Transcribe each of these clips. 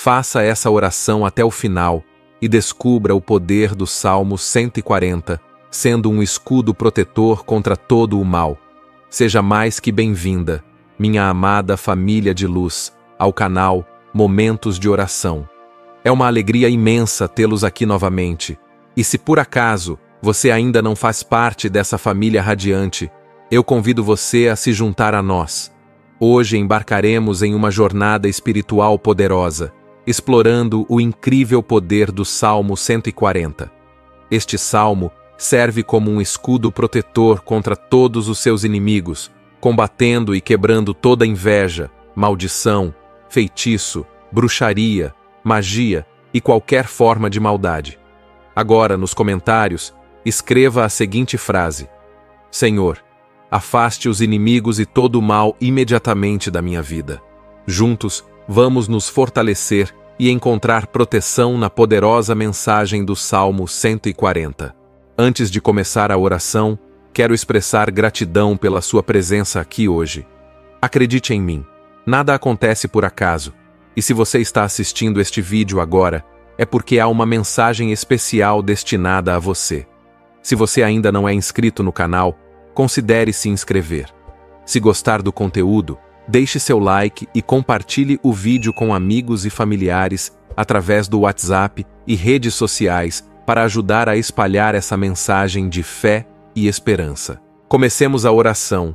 Faça essa oração até o final e descubra o poder do Salmo 140, sendo um escudo protetor contra todo o mal. Seja mais que bem-vinda, minha amada família de luz, ao canal Momentos de Oração. É uma alegria imensa tê-los aqui novamente. E se por acaso você ainda não faz parte dessa família radiante, eu convido você a se juntar a nós. Hoje embarcaremos em uma jornada espiritual poderosa, explorando o incrível poder do Salmo 140. Este salmo serve como um escudo protetor contra todos os seus inimigos, combatendo e quebrando toda inveja, maldição, feitiço, bruxaria, magia e qualquer forma de maldade. Agora, nos comentários, escreva a seguinte frase: Senhor, afaste os inimigos e todo o mal imediatamente da minha vida. Juntos, vamos nos fortalecer e encontrar proteção na poderosa mensagem do Salmo 140. Antes de começar a oração, quero expressar gratidão pela sua presença aqui hoje. Acredite em mim, nada acontece por acaso, e se você está assistindo este vídeo agora, é porque há uma mensagem especial destinada a você. Se você ainda não é inscrito no canal, considere se inscrever. Se gostar do conteúdo, deixe seu like e compartilhe o vídeo com amigos e familiares através do WhatsApp e redes sociais para ajudar a espalhar essa mensagem de fé e esperança. Comecemos a oração.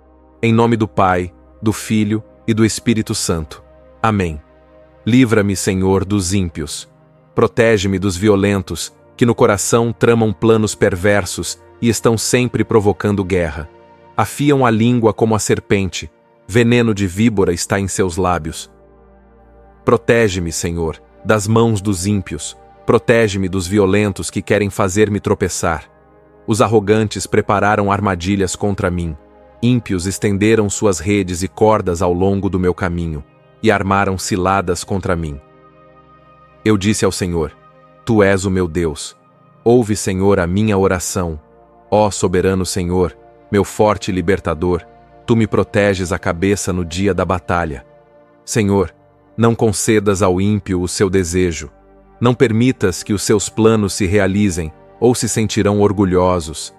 Em nome do Pai, do Filho e do Espírito Santo. Amém. Livra-me, Senhor, dos ímpios. Protege-me dos violentos, que no coração tramam planos perversos e estão sempre provocando guerra. Afiam a língua como a serpente, veneno de víbora está em seus lábios. Protege-me, Senhor, das mãos dos ímpios. Protege-me dos violentos que querem fazer-me tropeçar. Os arrogantes prepararam armadilhas contra mim. Ímpios estenderam suas redes e cordas ao longo do meu caminho, e armaram ciladas contra mim. Eu disse ao Senhor: Tu és o meu Deus. Ouve, Senhor, a minha oração. Ó soberano Senhor, meu forte libertador, Tu me proteges a cabeça no dia da batalha. Senhor, não concedas ao ímpio o seu desejo. Não permitas que os seus planos se realizem, ou se sentirão orgulhosos.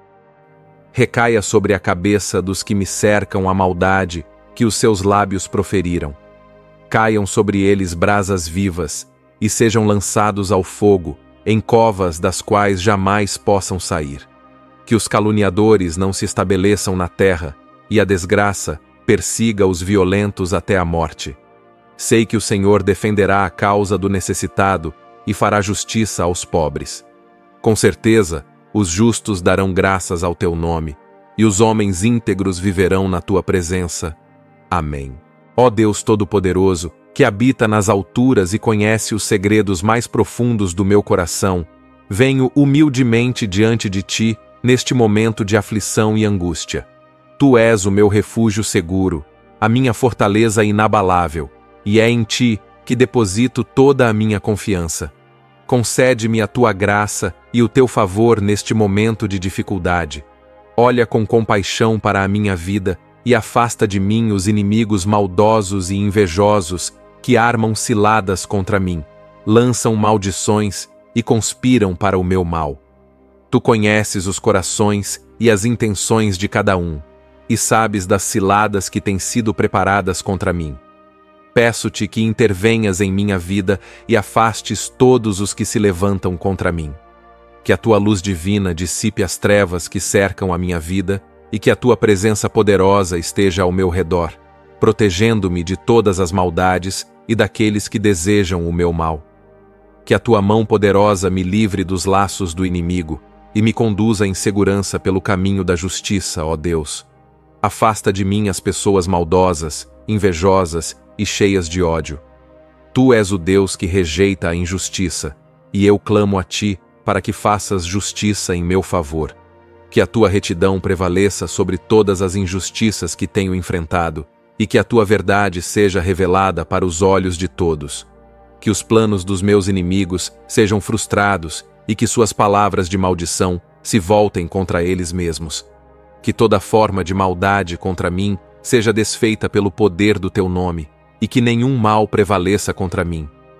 Recaia sobre a cabeça dos que me cercam a maldade que os seus lábios proferiram. Caiam sobre eles brasas vivas, e sejam lançados ao fogo, em covas das quais jamais possam sair. Que os caluniadores não se estabeleçam na terra, e a desgraça persiga os violentos até a morte. Sei que o Senhor defenderá a causa do necessitado e fará justiça aos pobres. Com certeza, os justos darão graças ao teu nome, e os homens íntegros viverão na tua presença. Amém. Ó Deus Todo-Poderoso, que habita nas alturas e conhece os segredos mais profundos do meu coração, venho humildemente diante de ti neste momento de aflição e angústia. Tu és o meu refúgio seguro, a minha fortaleza inabalável, e é em ti que deposito toda a minha confiança. Concede-me a tua graça e o teu favor neste momento de dificuldade. Olha com compaixão para a minha vida e afasta de mim os inimigos maldosos e invejosos que armam ciladas contra mim, lançam maldições e conspiram para o meu mal. Tu conheces os corações e as intenções de cada um, e sabes das ciladas que têm sido preparadas contra mim. Peço-te que intervenhas em minha vida e afastes todos os que se levantam contra mim. Que a tua luz divina dissipe as trevas que cercam a minha vida e que a tua presença poderosa esteja ao meu redor, protegendo-me de todas as maldades e daqueles que desejam o meu mal. Que a tua mão poderosa me livre dos laços do inimigo e me conduza em segurança pelo caminho da justiça, ó Deus. Afasta de mim as pessoas maldosas, invejosas e cheias de ódio. Tu és o Deus que rejeita a injustiça, e eu clamo a ti para que faças justiça em meu favor. Que a tua retidão prevaleça sobre todas as injustiças que tenho enfrentado, e que a tua verdade seja revelada para os olhos de todos. Que os planos dos meus inimigos sejam frustrados e que suas palavras de maldição se voltem contra eles mesmos. Que toda forma de maldade contra mim seja desfeita pelo poder do teu nome, e que nenhum mal prevaleça contra mim.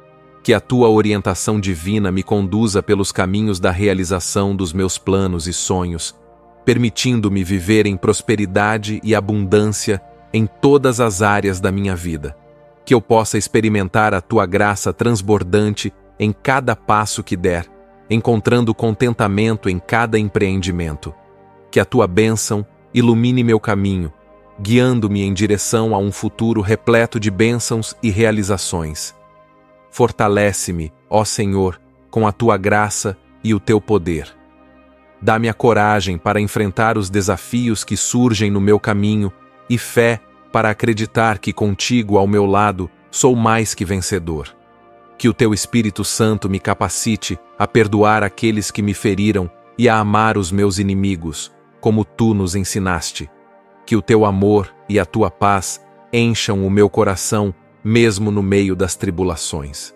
Que a tua orientação divina me conduza pelos caminhos da realização dos meus planos e sonhos, permitindo-me viver em prosperidade e abundância em todas as áreas da minha vida. Que eu possa experimentar a tua graça transbordante em cada passo que der, encontrando contentamento em cada empreendimento. Que a tua bênção ilumine meu caminho, guiando-me em direção a um futuro repleto de bênçãos e realizações. Fortalece-me, ó Senhor, com a tua graça e o teu poder. Dá-me a coragem para enfrentar os desafios que surgem no meu caminho e fé para acreditar que contigo ao meu lado sou mais que vencedor. Que o teu Espírito Santo me capacite a perdoar aqueles que me feriram e a amar os meus inimigos, como tu nos ensinaste. Que o teu amor e a tua paz encham o meu coração, mesmo no meio das tribulações.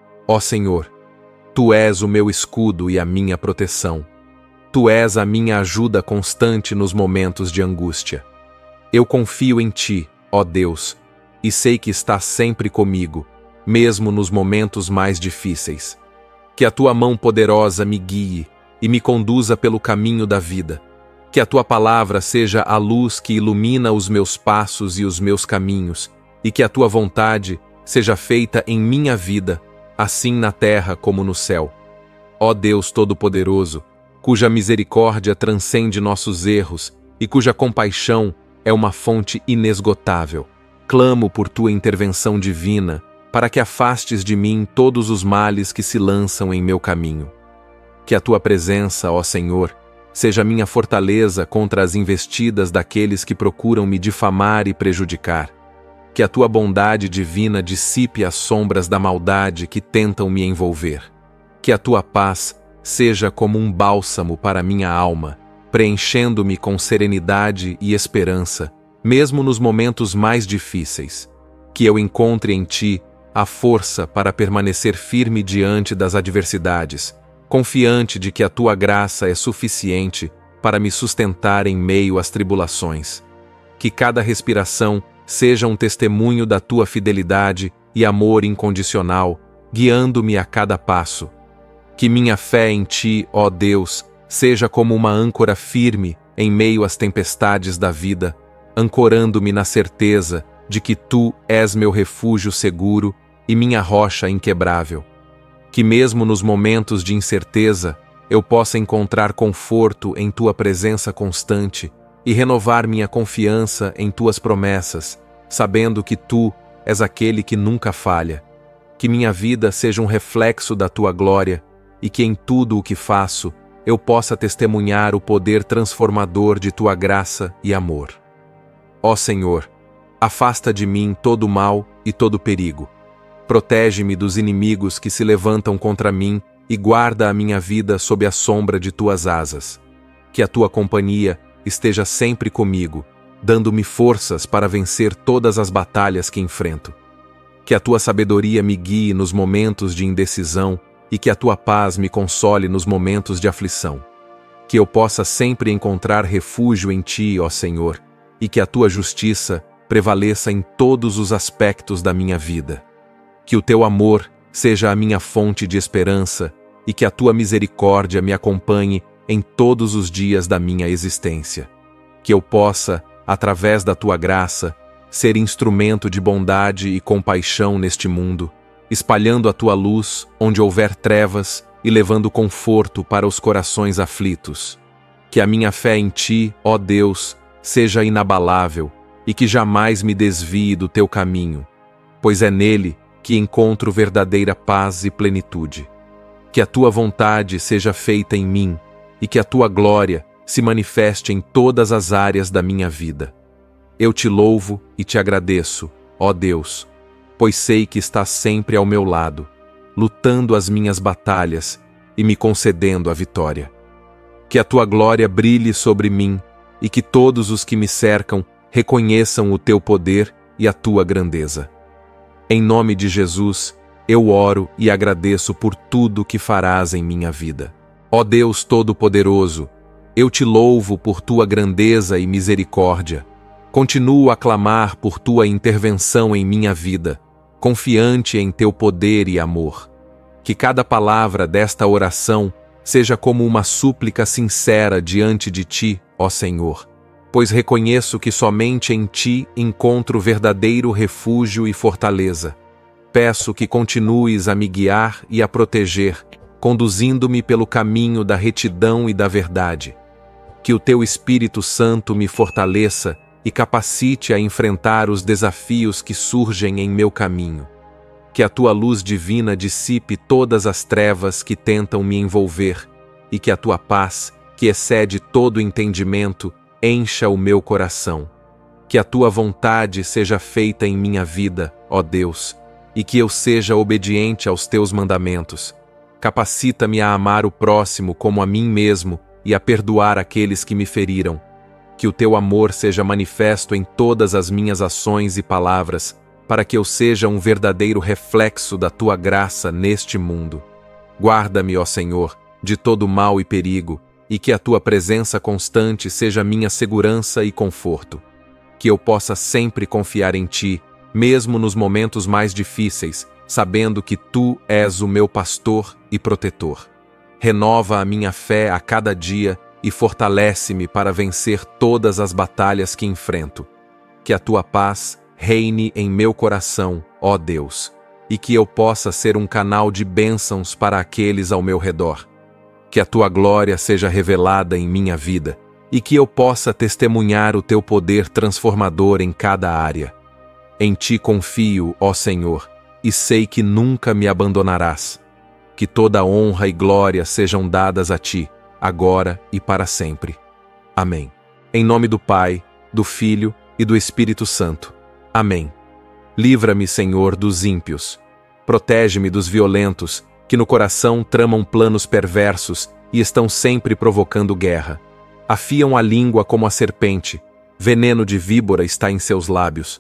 Ó Senhor, tu és o meu escudo e a minha proteção. Tu és a minha ajuda constante nos momentos de angústia. Eu confio em ti, ó Deus, e sei que estás sempre comigo, mesmo nos momentos mais difíceis. Que a tua mão poderosa me guie e me conduza pelo caminho da vida. Que a tua palavra seja a luz que ilumina os meus passos e os meus caminhos, e que a tua vontade seja feita em minha vida, assim na terra como no céu. Ó Deus Todo-Poderoso, cuja misericórdia transcende nossos erros e cuja compaixão é uma fonte inesgotável, clamo por tua intervenção divina, para que afastes de mim todos os males que se lançam em meu caminho. Que a tua presença, ó Senhor, seja minha fortaleza contra as investidas daqueles que procuram me difamar e prejudicar. Que a tua bondade divina dissipe as sombras da maldade que tentam me envolver. Que a tua paz seja como um bálsamo para minha alma, preenchendo-me com serenidade e esperança, mesmo nos momentos mais difíceis. Que eu encontre em ti a força para permanecer firme diante das adversidades, confiante de que a tua graça é suficiente para me sustentar em meio às tribulações. Que cada respiração seja um testemunho da tua fidelidade e amor incondicional, guiando-me a cada passo. Que minha fé em ti, ó Deus, seja como uma âncora firme em meio às tempestades da vida, ancorando-me na certeza de que tu és meu refúgio seguro e minha rocha inquebrável. Que mesmo nos momentos de incerteza, eu possa encontrar conforto em tua presença constante e renovar minha confiança em tuas promessas, sabendo que tu és aquele que nunca falha. Que minha vida seja um reflexo da tua glória e que em tudo o que faço eu possa testemunhar o poder transformador de tua graça e amor. Ó Senhor, afasta de mim todo o mal e todo perigo. Protege-me dos inimigos que se levantam contra mim e guarda a minha vida sob a sombra de tuas asas. Que a tua companhia esteja sempre comigo, dando-me forças para vencer todas as batalhas que enfrento. Que a tua sabedoria me guie nos momentos de indecisão e que a tua paz me console nos momentos de aflição. Que eu possa sempre encontrar refúgio em ti, ó Senhor, e que a tua justiça prevaleça em todos os aspectos da minha vida. Que o teu amor seja a minha fonte de esperança e que a tua misericórdia me acompanhe em todos os dias da minha existência. Que eu possa, através da tua graça, ser instrumento de bondade e compaixão neste mundo, espalhando a tua luz onde houver trevas e levando conforto para os corações aflitos. Que a minha fé em ti, ó Deus, seja inabalável e que jamais me desvie do teu caminho, pois é nele que encontro verdadeira paz e plenitude. Que a tua vontade seja feita em mim e que a tua glória se manifeste em todas as áreas da minha vida. Eu te louvo e te agradeço, ó Deus, pois sei que estás sempre ao meu lado, lutando as minhas batalhas e me concedendo a vitória. Que a tua glória brilhe sobre mim e que todos os que me cercam reconheçam o teu poder e a tua grandeza. Em nome de Jesus, eu oro e agradeço por tudo que farás em minha vida. Ó Deus Todo-Poderoso, eu te louvo por tua grandeza e misericórdia. Continuo a clamar por tua intervenção em minha vida, confiante em teu poder e amor. Que cada palavra desta oração seja como uma súplica sincera diante de Ti, ó Senhor, pois reconheço que somente em Ti encontro verdadeiro refúgio e fortaleza. Peço que continues a me guiar e a proteger, conduzindo-me pelo caminho da retidão e da verdade. Que o Teu Espírito Santo me fortaleça e capacite a enfrentar os desafios que surgem em meu caminho. Que a Tua luz divina dissipe todas as trevas que tentam me envolver e que a Tua paz, que excede todo entendimento, encha o meu coração. Que a Tua vontade seja feita em minha vida, ó Deus, e que eu seja obediente aos Teus mandamentos. Capacita-me a amar o próximo como a mim mesmo e a perdoar aqueles que me feriram. Que o Teu amor seja manifesto em todas as minhas ações e palavras, para que eu seja um verdadeiro reflexo da Tua graça neste mundo. Guarda-me, ó Senhor, de todo mal e perigo, e que a Tua presença constante seja minha segurança e conforto. Que eu possa sempre confiar em Ti, mesmo nos momentos mais difíceis, sabendo que Tu és o meu pastor e protetor. Renova a minha fé a cada dia e fortalece-me para vencer todas as batalhas que enfrento. Que a Tua paz reine em meu coração, ó Deus, e que eu possa ser um canal de bênçãos para aqueles ao meu redor. Que a Tua glória seja revelada em minha vida, e que eu possa testemunhar o Teu poder transformador em cada área. Em Ti confio, ó Senhor, e sei que nunca me abandonarás. Que toda honra e glória sejam dadas a Ti, agora e para sempre. Amém. Em nome do Pai, do Filho e do Espírito Santo. Amém. Livra-me, Senhor, dos ímpios. Protege-me dos violentos, que no coração tramam planos perversos e estão sempre provocando guerra. Afiam a língua como a serpente, veneno de víbora está em seus lábios.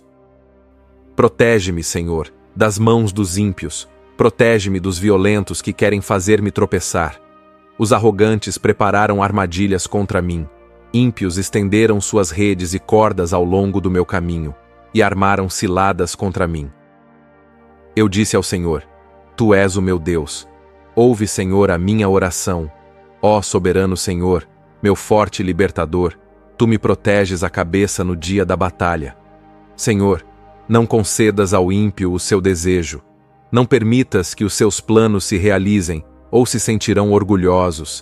Protege-me, Senhor, das mãos dos ímpios. Protege-me dos violentos que querem fazer-me tropeçar. Os arrogantes prepararam armadilhas contra mim. Ímpios estenderam suas redes e cordas ao longo do meu caminho, e armaram ciladas contra mim. Eu disse ao Senhor: Tu és o meu Deus. Ouve, Senhor, a minha oração. Ó soberano Senhor, meu forte libertador, Tu me proteges a cabeça no dia da batalha. Senhor, não concedas ao ímpio o seu desejo. Não permitas que os seus planos se realizem, ou se sentirão orgulhosos.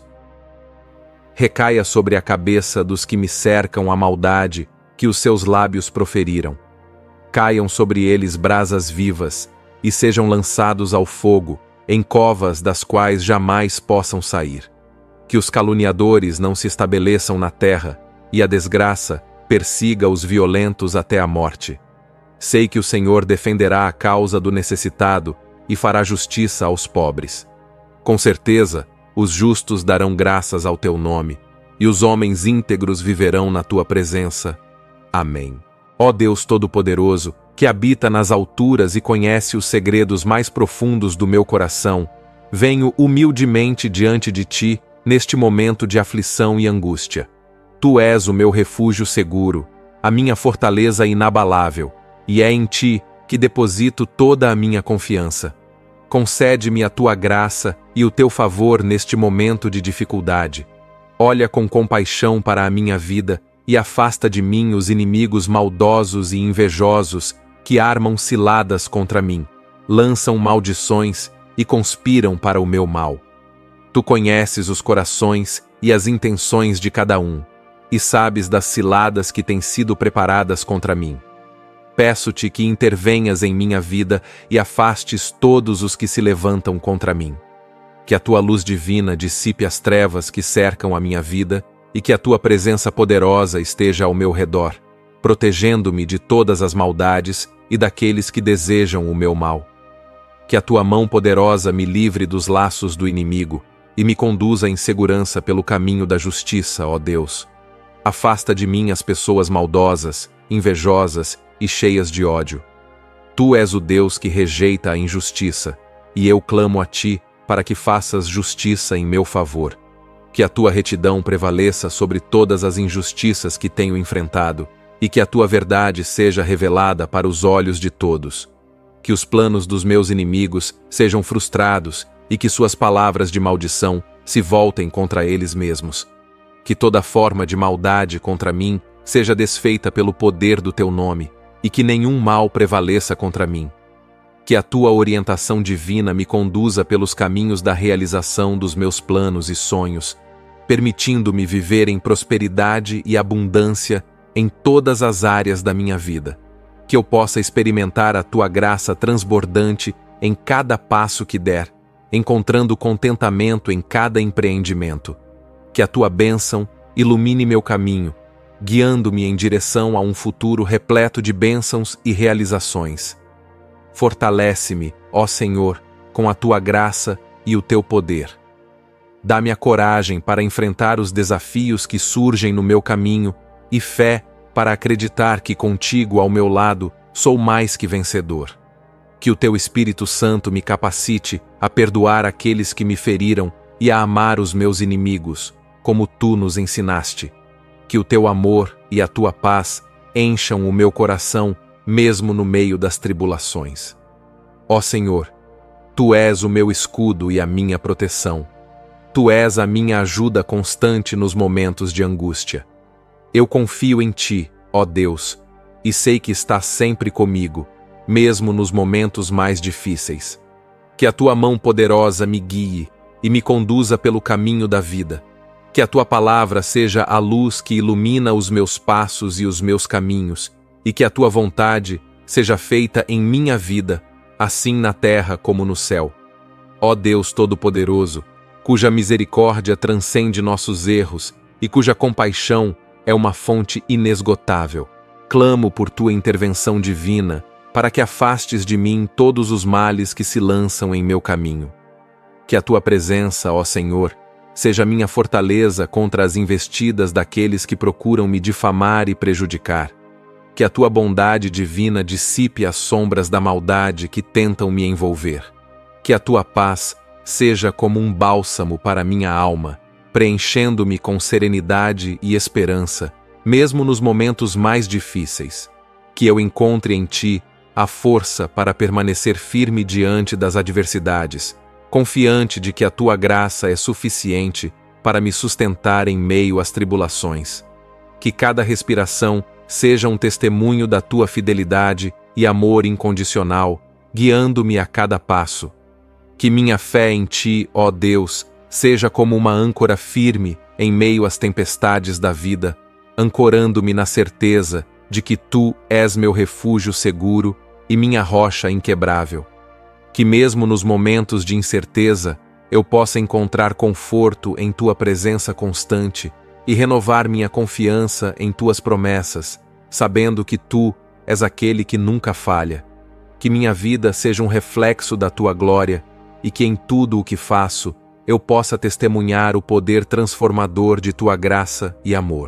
Recaia sobre a cabeça dos que me cercam a maldade que os seus lábios proferiram. Caiam sobre eles brasas vivas, e sejam lançados ao fogo, em covas das quais jamais possam sair. Que os caluniadores não se estabeleçam na terra, e a desgraça persiga os violentos até a morte. Sei que o Senhor defenderá a causa do necessitado e fará justiça aos pobres. Com certeza, os justos darão graças ao Teu nome, e os homens íntegros viverão na Tua presença. Amém. Ó Deus Todo-Poderoso, que habita nas alturas e conhece os segredos mais profundos do meu coração, venho humildemente diante de Ti neste momento de aflição e angústia. Tu és o meu refúgio seguro, a minha fortaleza inabalável, e é em Ti que deposito toda a minha confiança. Concede-me a Tua graça e o Teu favor neste momento de dificuldade. Olha com compaixão para a minha vida e afasta de mim os inimigos maldosos e invejosos que armam ciladas contra mim, lançam maldições e conspiram para o meu mal. Tu conheces os corações e as intenções de cada um, e sabes das ciladas que têm sido preparadas contra mim. Peço-te que intervenhas em minha vida e afastes todos os que se levantam contra mim. Que a Tua luz divina dissipe as trevas que cercam a minha vida e que a Tua presença poderosa esteja ao meu redor, protegendo-me de todas as maldades e daqueles que desejam o meu mal. Que a Tua mão poderosa me livre dos laços do inimigo e me conduza em segurança pelo caminho da justiça, ó Deus. Afasta de mim as pessoas maldosas, invejosas e cheias de ódio. Tu és o Deus que rejeita a injustiça, e eu clamo a Ti para que faças justiça em meu favor. Que a Tua retidão prevaleça sobre todas as injustiças que tenho enfrentado, e que a Tua verdade seja revelada para os olhos de todos. Que os planos dos meus inimigos sejam frustrados e que suas palavras de maldição se voltem contra eles mesmos. Que toda forma de maldade contra mim seja desfeita pelo poder do teu nome, e que nenhum mal prevaleça contra mim. Que a tua orientação divina me conduza pelos caminhos da realização dos meus planos e sonhos, permitindo-me viver em prosperidade e abundância em todas as áreas da minha vida. Que eu possa experimentar a tua graça transbordante em cada passo que der, encontrando contentamento em cada empreendimento. Que a tua bênção ilumine meu caminho, guiando-me em direção a um futuro repleto de bênçãos e realizações. Fortalece-me, ó Senhor, com a tua graça e o teu poder. Dá-me a coragem para enfrentar os desafios que surgem no meu caminho e fé para acreditar que contigo ao meu lado sou mais que vencedor. Que o teu Espírito Santo me capacite a perdoar aqueles que me feriram e a amar os meus inimigos, como tu nos ensinaste. Que o teu amor e a tua paz encham o meu coração mesmo no meio das tribulações. Ó Senhor, tu és o meu escudo e a minha proteção. Tu és a minha ajuda constante nos momentos de angústia. Eu confio em ti, ó Deus, e sei que estás sempre comigo, mesmo nos momentos mais difíceis. Que a tua mão poderosa me guie e me conduza pelo caminho da vida. Que a tua palavra seja a luz que ilumina os meus passos e os meus caminhos, e que a tua vontade seja feita em minha vida, assim na terra como no céu. Ó Deus Todo-Poderoso, cuja misericórdia transcende nossos erros e cuja compaixão é uma fonte inesgotável, clamo por tua intervenção divina para que afastes de mim todos os males que se lançam em meu caminho. Que a tua presença, ó Senhor, seja minha fortaleza contra as investidas daqueles que procuram me difamar e prejudicar. Que a tua bondade divina dissipe as sombras da maldade que tentam me envolver. Que a tua paz seja como um bálsamo para minha alma, preenchendo-me com serenidade e esperança, mesmo nos momentos mais difíceis. Que eu encontre em ti a força para permanecer firme diante das adversidades, confiante de que a tua graça é suficiente para me sustentar em meio às tribulações. Que cada respiração seja um testemunho da tua fidelidade e amor incondicional, guiando-me a cada passo. Que minha fé em ti, ó Deus, seja como uma âncora firme em meio às tempestades da vida, ancorando-me na certeza de que tu és meu refúgio seguro e minha rocha inquebrável. Que mesmo nos momentos de incerteza, eu possa encontrar conforto em tua presença constante e renovar minha confiança em tuas promessas, sabendo que tu és aquele que nunca falha. Que minha vida seja um reflexo da tua glória e que em tudo o que faço eu possa testemunhar o poder transformador de tua graça e amor.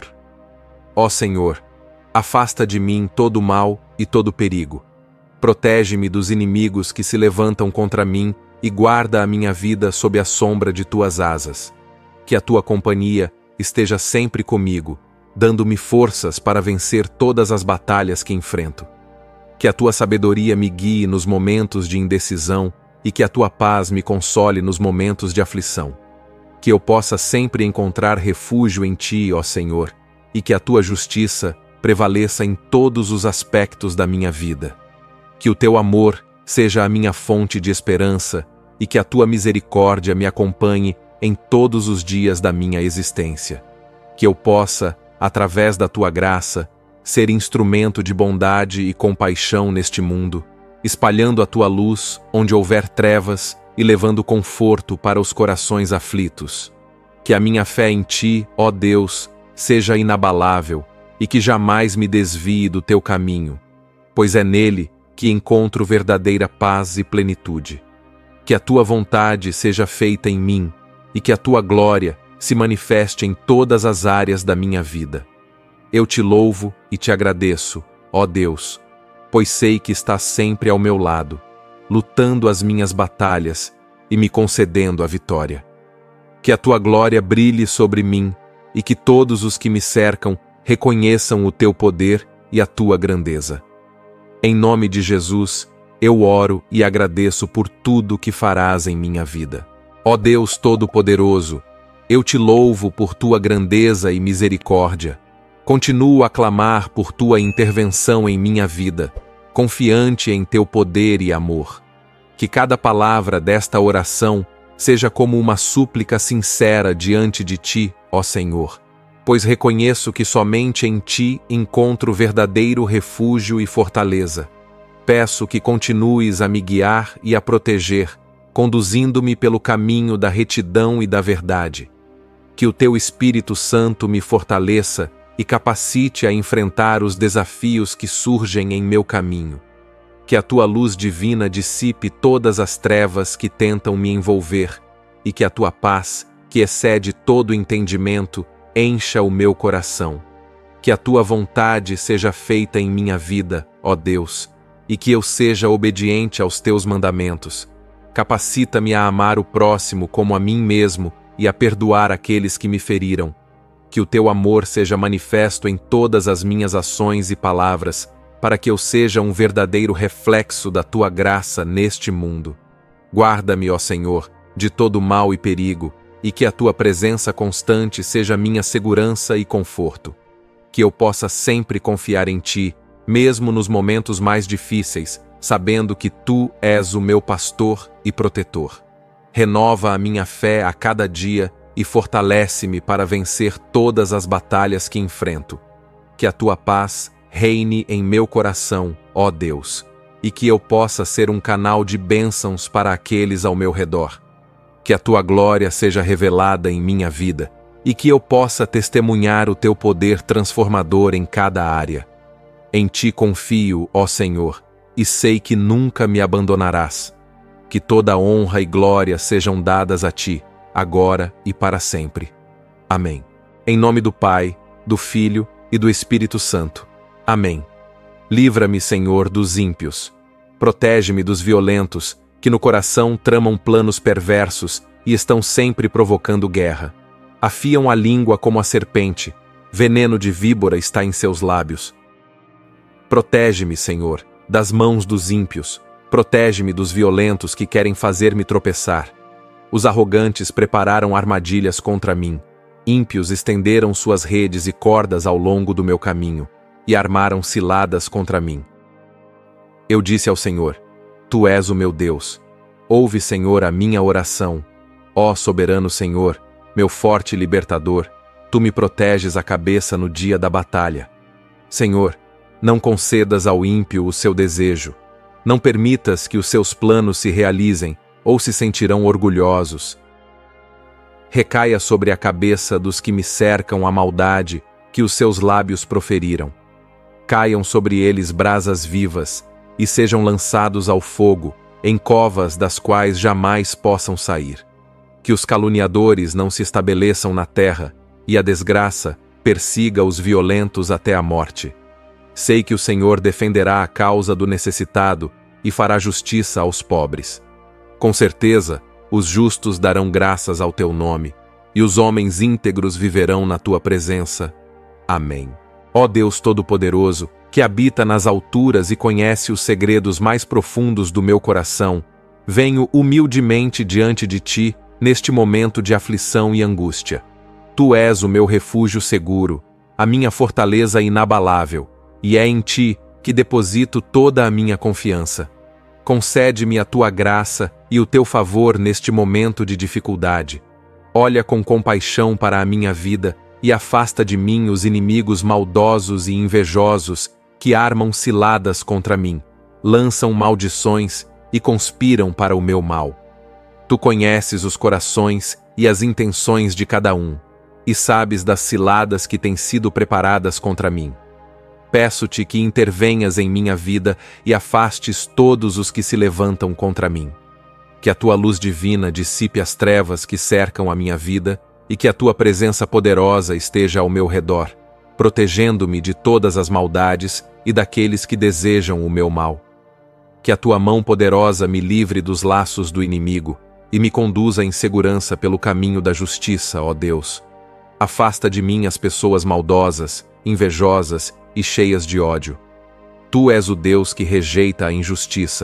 Ó Senhor, afasta de mim todo o mal e todo o perigo. Protege-me dos inimigos que se levantam contra mim e guarda a minha vida sob a sombra de tuas asas. Que a tua companhia esteja sempre comigo, dando-me forças para vencer todas as batalhas que enfrento. Que a tua sabedoria me guie nos momentos de indecisão e que a tua paz me console nos momentos de aflição. Que eu possa sempre encontrar refúgio em ti, ó Senhor, e que a tua justiça prevaleça em todos os aspectos da minha vida. Que o teu amor seja a minha fonte de esperança e que a tua misericórdia me acompanhe em todos os dias da minha existência. Que eu possa, através da tua graça, ser instrumento de bondade e compaixão neste mundo, espalhando a tua luz onde houver trevas e levando conforto para os corações aflitos. Que a minha fé em ti, ó Deus, seja inabalável e que jamais me desvie do teu caminho, pois é nele que encontro verdadeira paz e plenitude. Que a tua vontade seja feita em mim e que a tua glória se manifeste em todas as áreas da minha vida. Eu te louvo e te agradeço, ó Deus, pois sei que estás sempre ao meu lado, lutando as minhas batalhas e me concedendo a vitória. Que a tua glória brilhe sobre mim e que todos os que me cercam reconheçam o teu poder e a tua grandeza. Em nome de Jesus, eu oro e agradeço por tudo que farás em minha vida. Ó Deus Todo-Poderoso, eu te louvo por tua grandeza e misericórdia. Continuo a clamar por tua intervenção em minha vida, confiante em teu poder e amor. Que cada palavra desta oração seja como uma súplica sincera diante de ti, ó Senhor, pois reconheço que somente em ti encontro verdadeiro refúgio e fortaleza. Peço que continues a me guiar e a proteger, conduzindo-me pelo caminho da retidão e da verdade. Que o teu Espírito Santo me fortaleça e capacite a enfrentar os desafios que surgem em meu caminho. Que a tua luz divina dissipe todas as trevas que tentam me envolver, e que a tua paz, que excede todo entendimento, encha o meu coração. Que a tua vontade seja feita em minha vida, ó Deus, e que eu seja obediente aos teus mandamentos. Capacita-me a amar o próximo como a mim mesmo e a perdoar aqueles que me feriram. Que o teu amor seja manifesto em todas as minhas ações e palavras, para que eu seja um verdadeiro reflexo da tua graça neste mundo. Guarda-me, ó Senhor, de todo mal e perigo, e que a tua presença constante seja minha segurança e conforto. Que eu possa sempre confiar em ti, mesmo nos momentos mais difíceis, sabendo que tu és o meu pastor e protetor. Renova a minha fé a cada dia e fortalece-me para vencer todas as batalhas que enfrento. Que a tua paz reine em meu coração, ó Deus, e que eu possa ser um canal de bênçãos para aqueles ao meu redor. Que a tua glória seja revelada em minha vida, e que eu possa testemunhar o teu poder transformador em cada área. Em ti confio, ó Senhor, e sei que nunca me abandonarás. Que toda honra e glória sejam dadas a ti, agora e para sempre. Amém. Em nome do Pai, do Filho e do Espírito Santo. Amém. Livra-me, Senhor, dos ímpios. Protege-me dos violentos, que no coração tramam planos perversos e estão sempre provocando guerra. Afiam a língua como a serpente, veneno de víbora está em seus lábios. Protege-me, Senhor, das mãos dos ímpios. Protege-me dos violentos que querem fazer-me tropeçar. Os arrogantes prepararam armadilhas contra mim. Ímpios estenderam suas redes e cordas ao longo do meu caminho, e armaram ciladas contra mim. Eu disse ao Senhor: Tu és o meu Deus. Ouve, Senhor, a minha oração. Ó soberano Senhor, meu forte libertador, tu me proteges a cabeça no dia da batalha. Senhor, não concedas ao ímpio o seu desejo. Não permitas que os seus planos se realizem, ou se sentirão orgulhosos. Recaia sobre a cabeça dos que me cercam a maldade que os seus lábios proferiram. Caiam sobre eles brasas vivas, e sejam lançados ao fogo, em covas das quais jamais possam sair. Que os caluniadores não se estabeleçam na terra, e a desgraça persiga os violentos até a morte. Sei que o Senhor defenderá a causa do necessitado e fará justiça aos pobres. Com certeza, os justos darão graças ao teu nome, e os homens íntegros viverão na tua presença. Amém. Ó Deus Todo-Poderoso, que habita nas alturas e conhece os segredos mais profundos do meu coração, venho humildemente diante de ti neste momento de aflição e angústia. Tu és o meu refúgio seguro, a minha fortaleza inabalável, e é em ti que deposito toda a minha confiança. Concede-me a tua graça e o teu favor neste momento de dificuldade. Olha com compaixão para a minha vida e afasta de mim os inimigos maldosos e invejosos que armam ciladas contra mim, lançam maldições e conspiram para o meu mal. Tu conheces os corações e as intenções de cada um, e sabes das ciladas que têm sido preparadas contra mim. Peço-te que intervenhas em minha vida e afastes todos os que se levantam contra mim. Que a tua luz divina dissipe as trevas que cercam a minha vida e que a tua presença poderosa esteja ao meu redor, protegendo-me de todas as maldades e daqueles que desejam o meu mal. Que a tua mão poderosa me livre dos laços do inimigo e me conduza em segurança pelo caminho da justiça, ó Deus. Afasta de mim as pessoas maldosas, invejosas e cheias de ódio. Tu és o Deus que rejeita a injustiça,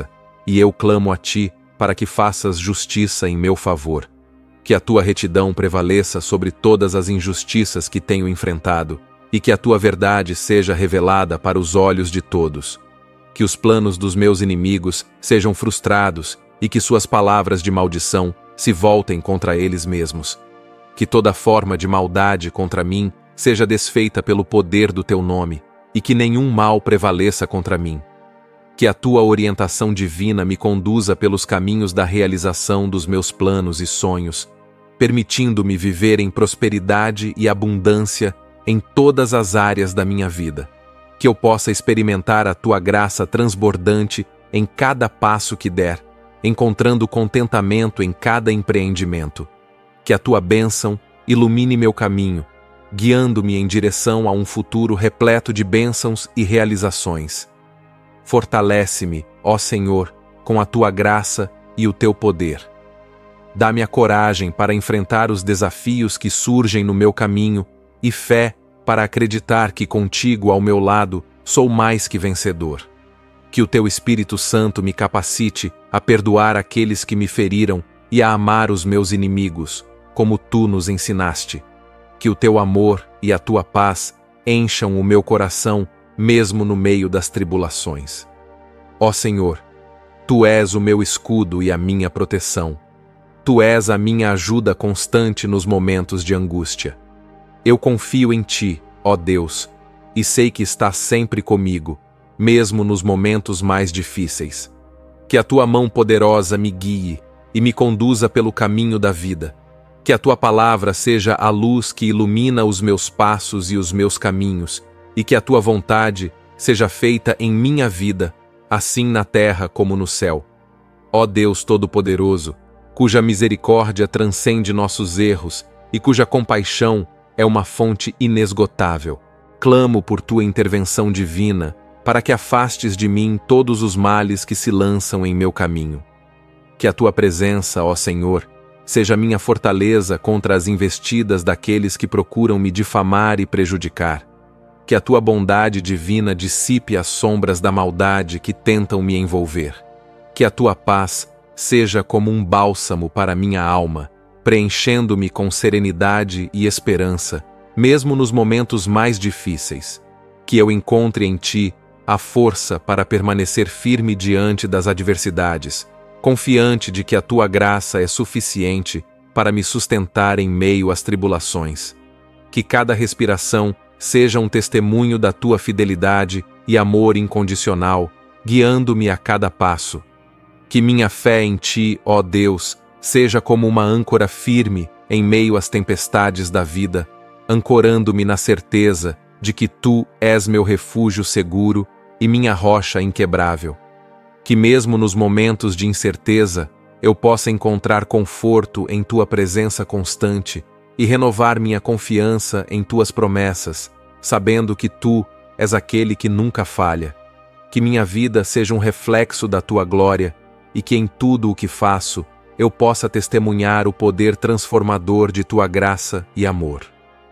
e eu clamo a ti para que faças justiça em meu favor. Que a tua retidão prevaleça sobre todas as injustiças que tenho enfrentado, e que a tua verdade seja revelada para os olhos de todos. Que os planos dos meus inimigos sejam frustrados e que suas palavras de maldição se voltem contra eles mesmos. Que toda forma de maldade contra mim seja desfeita pelo poder do teu nome, e que nenhum mal prevaleça contra mim. Que a tua orientação divina me conduza pelos caminhos da realização dos meus planos e sonhos, permitindo-me viver em prosperidade e abundância em todas as áreas da minha vida. Que eu possa experimentar a tua graça transbordante em cada passo que der, encontrando contentamento em cada empreendimento. Que a tua bênção ilumine meu caminho, guiando-me em direção a um futuro repleto de bênçãos e realizações. Fortalece-me, ó Senhor, com a tua graça e o teu poder. Dá-me a coragem para enfrentar os desafios que surgem no meu caminho e fé para acreditar que contigo ao meu lado sou mais que vencedor. Que o teu Espírito Santo me capacite a perdoar aqueles que me feriram e a amar os meus inimigos, como tu nos ensinaste. Que o teu amor e a tua paz encham o meu coração mesmo no meio das tribulações. Ó Senhor, tu és o meu escudo e a minha proteção. Tu és a minha ajuda constante nos momentos de angústia. Eu confio em ti, ó Deus, e sei que estás sempre comigo, mesmo nos momentos mais difíceis. Que a tua mão poderosa me guie e me conduza pelo caminho da vida. Que a tua palavra seja a luz que ilumina os meus passos e os meus caminhos, e que a tua vontade seja feita em minha vida, assim na terra como no céu. Ó Deus Todo-Poderoso, cuja misericórdia transcende nossos erros e cuja compaixão é uma fonte inesgotável, clamo por tua intervenção divina para que afastes de mim todos os males que se lançam em meu caminho. Que a tua presença, ó Senhor, seja minha fortaleza contra as investidas daqueles que procuram me difamar e prejudicar. Que a tua bondade divina dissipe as sombras da maldade que tentam me envolver. Que a tua paz seja como um bálsamo para minha alma, preenchendo-me com serenidade e esperança, mesmo nos momentos mais difíceis. Que eu encontre em ti a força para permanecer firme diante das adversidades, confiante de que a tua graça é suficiente para me sustentar em meio às tribulações. Que cada respiração seja um testemunho da tua fidelidade e amor incondicional, guiando-me a cada passo. Que minha fé em ti, ó Deus, seja como uma âncora firme em meio às tempestades da vida, ancorando-me na certeza de que tu és meu refúgio seguro e minha rocha inquebrável. Que mesmo nos momentos de incerteza, eu possa encontrar conforto em tua presença constante e renovar minha confiança em tuas promessas, sabendo que tu és aquele que nunca falha. Que minha vida seja um reflexo da tua glória e que em tudo o que faço eu possa testemunhar o poder transformador de tua graça e amor.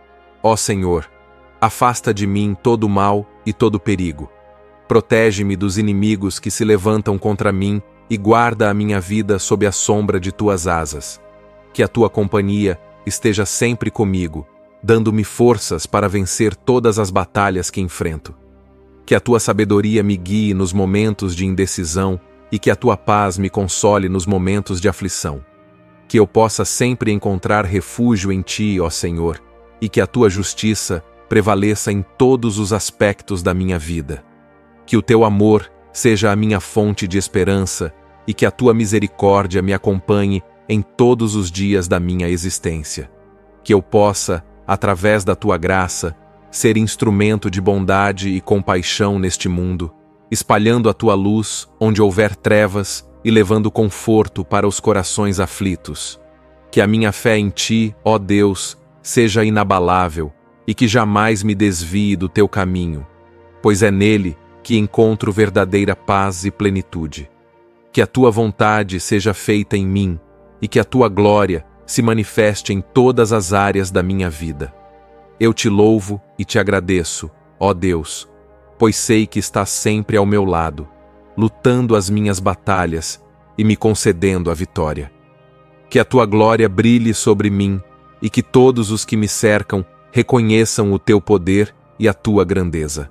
Ó Senhor, afasta de mim todo o mal e todo o perigo. Protege-me dos inimigos que se levantam contra mim e guarda a minha vida sob a sombra de tuas asas. Que a tua companhia esteja sempre comigo, dando-me forças para vencer todas as batalhas que enfrento. Que a tua sabedoria me guie nos momentos de indecisão e que a tua paz me console nos momentos de aflição. Que eu possa sempre encontrar refúgio em ti, ó Senhor, e que a tua justiça prevaleça em todos os aspectos da minha vida. Que o teu amor seja a minha fonte de esperança e que a tua misericórdia me acompanhe em todos os dias da minha existência. Que eu possa, através da tua graça, ser instrumento de bondade e compaixão neste mundo, espalhando a tua luz onde houver trevas e levando conforto para os corações aflitos. Que a minha fé em ti, ó Deus, seja inabalável e que jamais me desvie do teu caminho, pois é nele que encontro verdadeira paz e plenitude. Que a tua vontade seja feita em mim e que a tua glória se manifeste em todas as áreas da minha vida. Eu te louvo e te agradeço, ó Deus, pois sei que estás sempre ao meu lado, lutando as minhas batalhas e me concedendo a vitória. Que a tua glória brilhe sobre mim e que todos os que me cercam reconheçam o teu poder e a tua grandeza.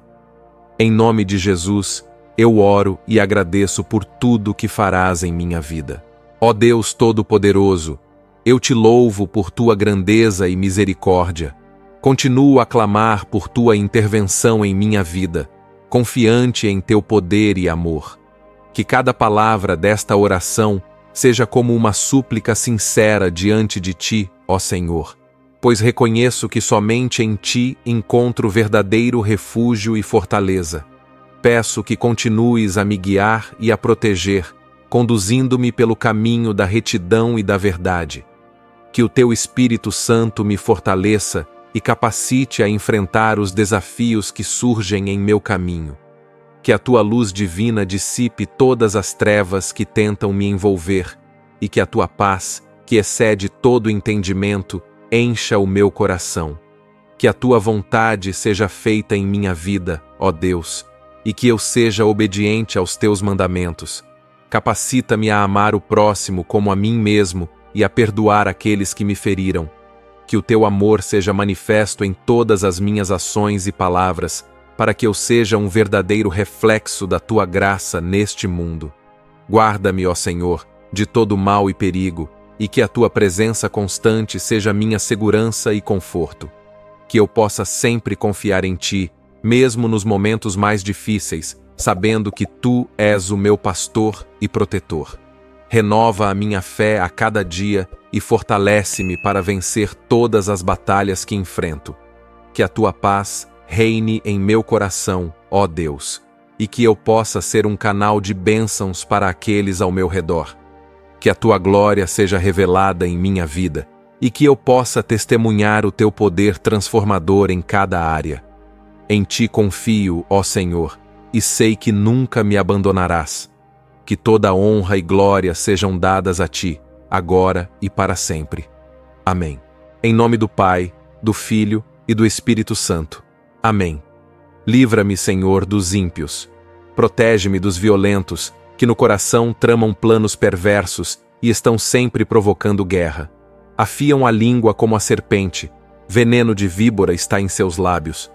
Em nome de Jesus, eu oro e agradeço por tudo que farás em minha vida. Ó Deus Todo-Poderoso, eu te louvo por tua grandeza e misericórdia. Continuo a clamar por tua intervenção em minha vida, confiante em teu poder e amor. Que cada palavra desta oração seja como uma súplica sincera diante de ti, ó Senhor, pois reconheço que somente em ti encontro verdadeiro refúgio e fortaleza. Peço que continues a me guiar e a proteger, conduzindo-me pelo caminho da retidão e da verdade. Que o teu Espírito Santo me fortaleça e capacite a enfrentar os desafios que surgem em meu caminho. Que a tua luz divina dissipe todas as trevas que tentam me envolver e que a tua paz, que excede todo entendimento, encha o meu coração. Que a tua vontade seja feita em minha vida, ó Deus, e que eu seja obediente aos teus mandamentos. Capacita-me a amar o próximo como a mim mesmo e a perdoar aqueles que me feriram. Que o teu amor seja manifesto em todas as minhas ações e palavras, para que eu seja um verdadeiro reflexo da tua graça neste mundo. Guarda-me, ó Senhor, de todo mal e perigo, e que a tua presença constante seja minha segurança e conforto. Que eu possa sempre confiar em ti, mesmo nos momentos mais difíceis, sabendo que tu és o meu pastor e protetor. Renova a minha fé a cada dia e fortalece-me para vencer todas as batalhas que enfrento. Que a tua paz reine em meu coração, ó Deus, e que eu possa ser um canal de bênçãos para aqueles ao meu redor. Que a tua glória seja revelada em minha vida e que eu possa testemunhar o teu poder transformador em cada área. Em ti confio, ó Senhor, e sei que nunca me abandonarás. Que toda honra e glória sejam dadas a ti, agora e para sempre. Amém. Em nome do Pai, do Filho e do Espírito Santo. Amém. Livra-me, Senhor, dos ímpios. Protege-me dos violentos, que no coração tramam planos perversos e estão sempre provocando guerra. Afiam a língua como a serpente, veneno de víbora está em seus lábios.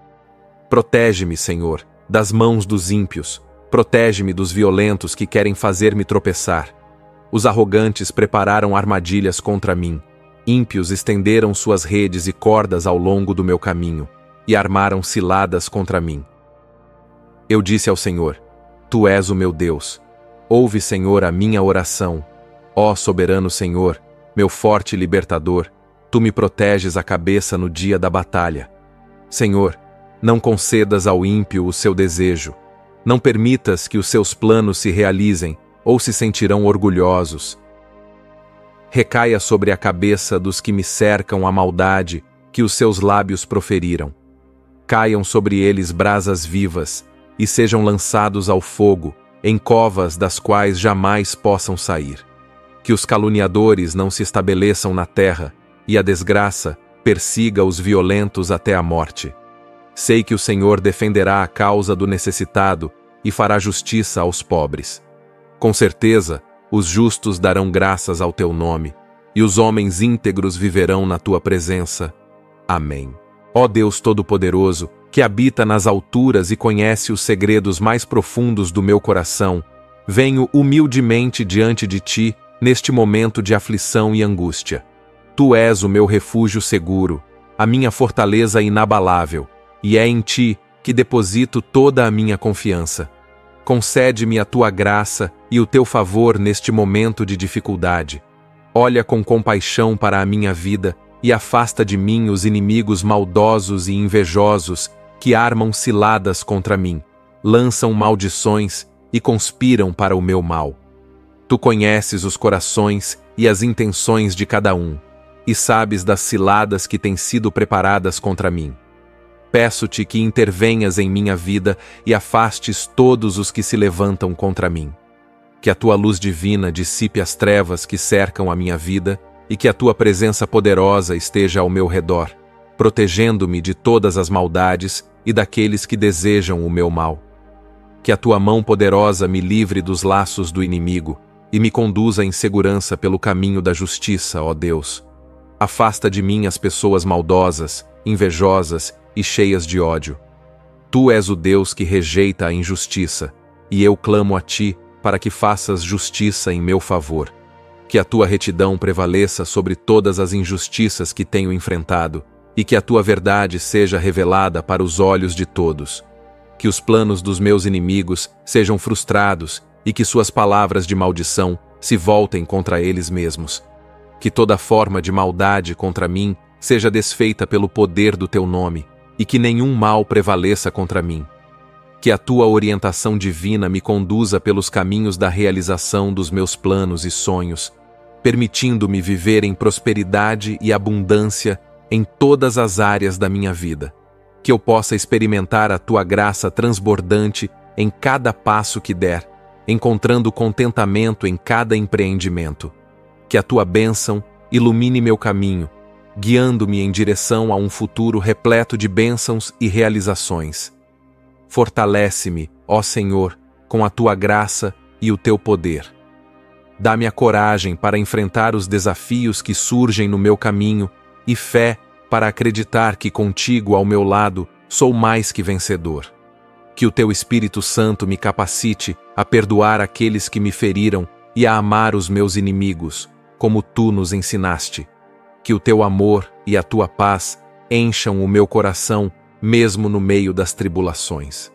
Protege-me, Senhor, das mãos dos ímpios. Protege-me dos violentos que querem fazer-me tropeçar. Os arrogantes prepararam armadilhas contra mim. Ímpios estenderam suas redes e cordas ao longo do meu caminho, e armaram ciladas contra mim. Eu disse ao Senhor: Tu és o meu Deus. Ouve, Senhor, a minha oração. Ó soberano Senhor, meu forte libertador, tu me proteges a cabeça no dia da batalha. Senhor, não concedas ao ímpio o seu desejo. Não permitas que os seus planos se realizem, ou se sentirão orgulhosos. Recaia sobre a cabeça dos que me cercam a maldade que os seus lábios proferiram. Caiam sobre eles brasas vivas, e sejam lançados ao fogo, em covas das quais jamais possam sair. Que os caluniadores não se estabeleçam na terra, e a desgraça persiga os violentos até a morte. Sei que o Senhor defenderá a causa do necessitado e fará justiça aos pobres. Com certeza, os justos darão graças ao teu nome, e os homens íntegros viverão na tua presença. Amém. Ó Deus Todo-Poderoso, que habita nas alturas e conhece os segredos mais profundos do meu coração, venho humildemente diante de ti neste momento de aflição e angústia. Tu és o meu refúgio seguro, a minha fortaleza inabalável, e é em ti que deposito toda a minha confiança. Concede-me a tua graça e o teu favor neste momento de dificuldade. Olha com compaixão para a minha vida e afasta de mim os inimigos maldosos e invejosos que armam ciladas contra mim, lançam maldições e conspiram para o meu mal. Tu conheces os corações e as intenções de cada um, e sabes das ciladas que têm sido preparadas contra mim. Peço-te que intervenhas em minha vida e afastes todos os que se levantam contra mim. Que a tua luz divina dissipe as trevas que cercam a minha vida e que a tua presença poderosa esteja ao meu redor, protegendo-me de todas as maldades e daqueles que desejam o meu mal. Que a tua mão poderosa me livre dos laços do inimigo e me conduza em segurança pelo caminho da justiça, ó Deus. Afasta de mim as pessoas maldosas, invejosas e cheias de ódio. Tu és o Deus que rejeita a injustiça, e eu clamo a ti para que faças justiça em meu favor. Que a tua retidão prevaleça sobre todas as injustiças que tenho enfrentado, e que a tua verdade seja revelada para os olhos de todos. Que os planos dos meus inimigos sejam frustrados e que suas palavras de maldição se voltem contra eles mesmos. Que toda forma de maldade contra mim seja desfeita pelo poder do teu nome, e que nenhum mal prevaleça contra mim. Que a tua orientação divina me conduza pelos caminhos da realização dos meus planos e sonhos, permitindo-me viver em prosperidade e abundância em todas as áreas da minha vida. Que eu possa experimentar a tua graça transbordante em cada passo que der, encontrando contentamento em cada empreendimento. Que a tua bênção ilumine meu caminho, guiando-me em direção a um futuro repleto de bênçãos e realizações. Fortalece-me, ó Senhor, com a tua graça e o teu poder. Dá-me a coragem para enfrentar os desafios que surgem no meu caminho e fé para acreditar que contigo ao meu lado sou mais que vencedor. Que o teu Espírito Santo me capacite a perdoar aqueles que me feriram e a amar os meus inimigos, como tu nos ensinaste. Que o teu amor e a tua paz encham o meu coração, mesmo no meio das tribulações.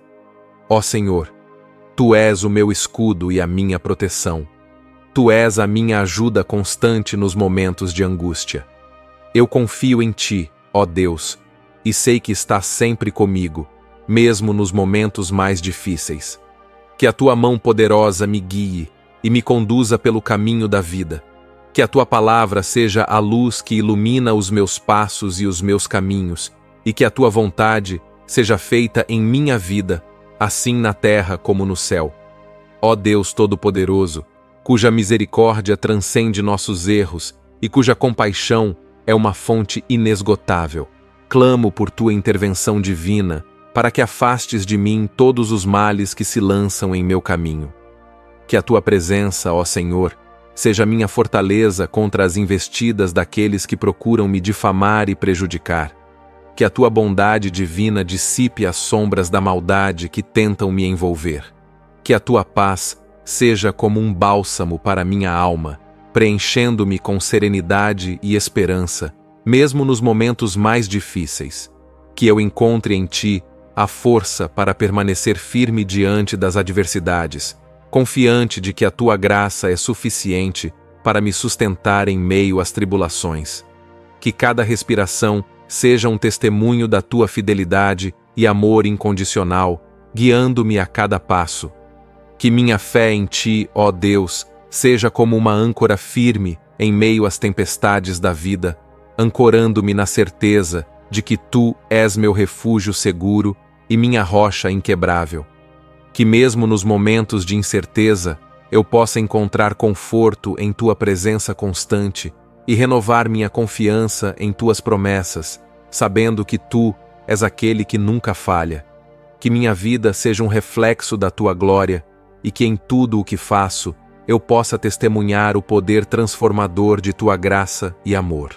Ó Senhor, tu és o meu escudo e a minha proteção. Tu és a minha ajuda constante nos momentos de angústia. Eu confio em ti, ó Deus, e sei que estás sempre comigo, mesmo nos momentos mais difíceis. Que a tua mão poderosa me guie e me conduza pelo caminho da vida. Que a tua palavra seja a luz que ilumina os meus passos e os meus caminhos, e que a tua vontade seja feita em minha vida, assim na terra como no céu. Ó Deus Todo-Poderoso, cuja misericórdia transcende nossos erros e cuja compaixão é uma fonte inesgotável, clamo por tua intervenção divina para que afastes de mim todos os males que se lançam em meu caminho. Que a tua presença, ó Senhor, seja minha fortaleza contra as investidas daqueles que procuram me difamar e prejudicar. Que a tua bondade divina dissipe as sombras da maldade que tentam me envolver. Que a tua paz seja como um bálsamo para minha alma, preenchendo-me com serenidade e esperança, mesmo nos momentos mais difíceis. Que eu encontre em ti a força para permanecer firme diante das adversidades, confiante de que a tua graça é suficiente para me sustentar em meio às tribulações. Que cada respiração seja um testemunho da tua fidelidade e amor incondicional, guiando-me a cada passo. Que minha fé em ti, ó Deus, seja como uma âncora firme em meio às tempestades da vida, ancorando-me na certeza de que tu és meu refúgio seguro e minha rocha inquebrável. Que mesmo nos momentos de incerteza, eu possa encontrar conforto em tua presença constante e renovar minha confiança em tuas promessas, sabendo que tu és aquele que nunca falha. Que minha vida seja um reflexo da tua glória e que em tudo o que faço eu possa testemunhar o poder transformador de tua graça e amor.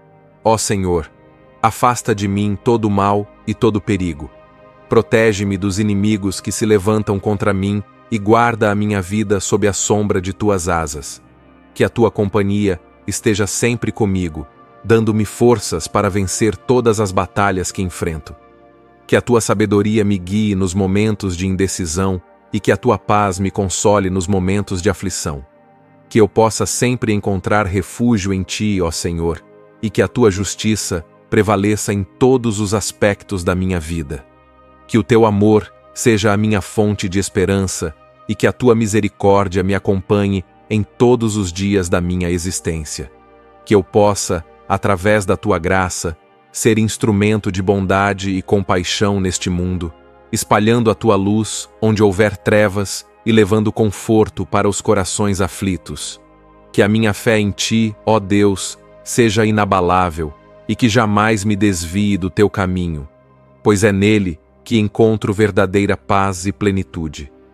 Ó Senhor, afasta de mim todo o mal e todo perigo. Protege-me dos inimigos que se levantam contra mim e guarda a minha vida sob a sombra de tuas asas. Que a tua companhia esteja sempre comigo, dando-me forças para vencer todas as batalhas que enfrento. Que a tua sabedoria me guie nos momentos de indecisão e que a tua paz me console nos momentos de aflição. Que eu possa sempre encontrar refúgio em ti, ó Senhor, e que a tua justiça prevaleça em todos os aspectos da minha vida. Que o teu amor seja a minha fonte de esperança e que a tua misericórdia me acompanhe em todos os dias da minha existência. Que eu possa, através da tua graça, ser instrumento de bondade e compaixão neste mundo, espalhando a tua luz onde houver trevas e levando conforto para os corações aflitos. Que a minha fé em ti, ó Deus, seja inabalável e que jamais me desvie do teu caminho, pois é nele que encontro verdadeira paz e plenitude.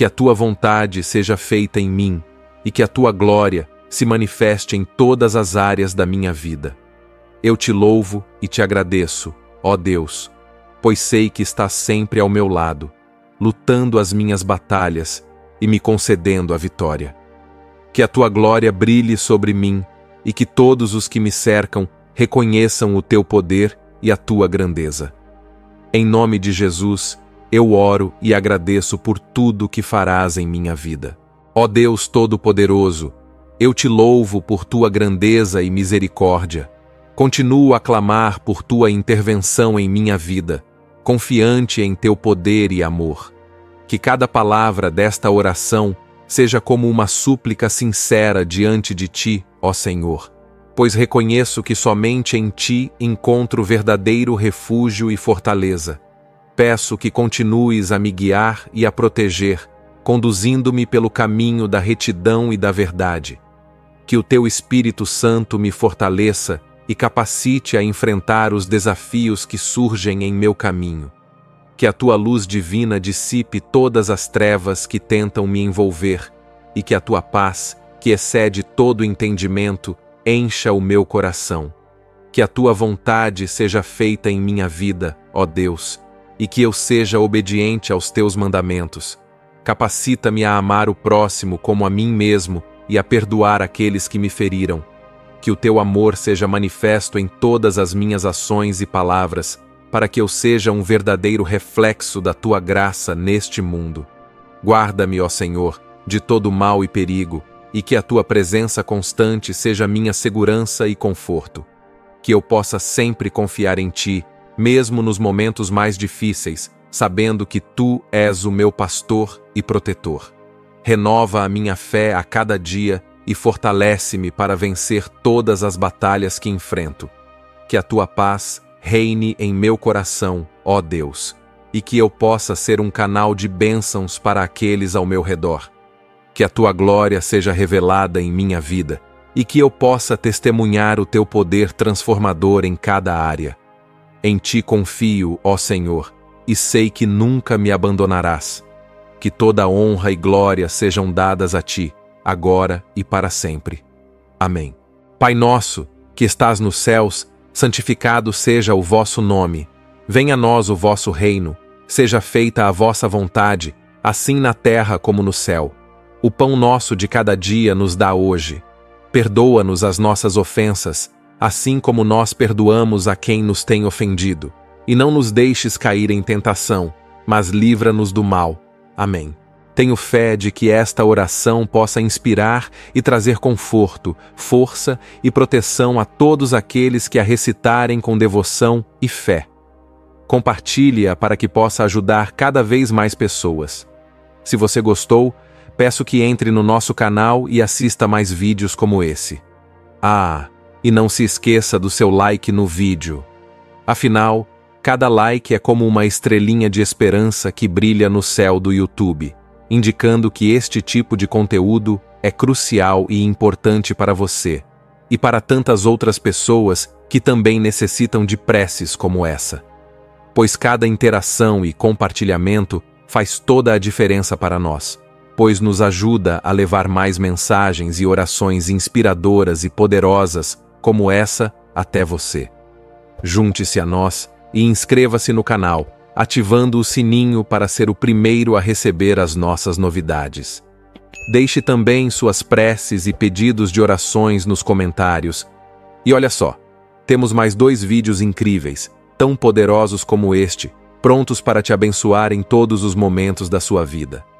Que a tua vontade seja feita em mim e que a tua glória se manifeste em todas as áreas da minha vida. Eu te louvo e te agradeço, ó Deus, pois sei que estás sempre ao meu lado, lutando as minhas batalhas e me concedendo a vitória. Que a tua glória brilhe sobre mim e que todos os que me cercam reconheçam o teu poder e a tua grandeza. Em nome de Jesus, eu oro e agradeço por tudo que farás em minha vida. Ó Deus Todo-Poderoso, eu te louvo por tua grandeza e misericórdia. Continuo a clamar por tua intervenção em minha vida, confiante em teu poder e amor. Que cada palavra desta oração seja como uma súplica sincera diante de ti, ó Senhor, pois reconheço que somente em ti encontro verdadeiro refúgio e fortaleza. Peço que continues a me guiar e a proteger, conduzindo-me pelo caminho da retidão e da verdade. Que o teu Espírito Santo me fortaleça e capacite a enfrentar os desafios que surgem em meu caminho. Que a tua luz divina dissipe todas as trevas que tentam me envolver e que a tua paz, que excede todo entendimento, encha o meu coração. Que a tua vontade seja feita em minha vida, ó Deus, e que eu seja obediente aos teus mandamentos. Capacita-me a amar o próximo como a mim mesmo e a perdoar aqueles que me feriram. Que o teu amor seja manifesto em todas as minhas ações e palavras, para que eu seja um verdadeiro reflexo da tua graça neste mundo. Guarda-me, ó Senhor, de todo mal e perigo, e que a tua presença constante seja minha segurança e conforto. Que eu possa sempre confiar em ti, mesmo nos momentos mais difíceis, sabendo que tu és o meu pastor e protetor. Renova a minha fé a cada dia e fortalece-me para vencer todas as batalhas que enfrento. Que a tua paz reine em meu coração, ó Deus, e que eu possa ser um canal de bênçãos para aqueles ao meu redor. Que a tua glória seja revelada em minha vida e que eu possa testemunhar o teu poder transformador em cada área. Em ti confio, ó Senhor, e sei que nunca me abandonarás. Que toda honra e glória sejam dadas a ti, agora e para sempre. Amém. Pai nosso, que estás nos céus, santificado seja o vosso nome. Venha a nós o vosso reino. Seja feita a vossa vontade, assim na terra como no céu. O pão nosso de cada dia nos dá hoje. Perdoa-nos as nossas ofensas, assim como nós perdoamos a quem nos tem ofendido. E não nos deixes cair em tentação, mas livra-nos do mal. Amém. Tenho fé de que esta oração possa inspirar e trazer conforto, força e proteção a todos aqueles que a recitarem com devoção e fé. Compartilhe-a para que possa ajudar cada vez mais pessoas. Se você gostou, peço que entre no nosso canal e assista mais vídeos como esse. E não se esqueça do seu like no vídeo. Afinal, cada like é como uma estrelinha de esperança que brilha no céu do YouTube, indicando que este tipo de conteúdo é crucial e importante para você, e para tantas outras pessoas que também necessitam de preces como essa. Pois cada interação e compartilhamento faz toda a diferença para nós, pois nos ajuda a levar mais mensagens e orações inspiradoras e poderosas como essa até você. Junte-se a nós e inscreva-se no canal, ativando o sininho para ser o primeiro a receber as nossas novidades. Deixe também suas preces e pedidos de orações nos comentários. E olha só, temos mais 2 vídeos incríveis, tão poderosos como este, prontos para te abençoar em todos os momentos da sua vida.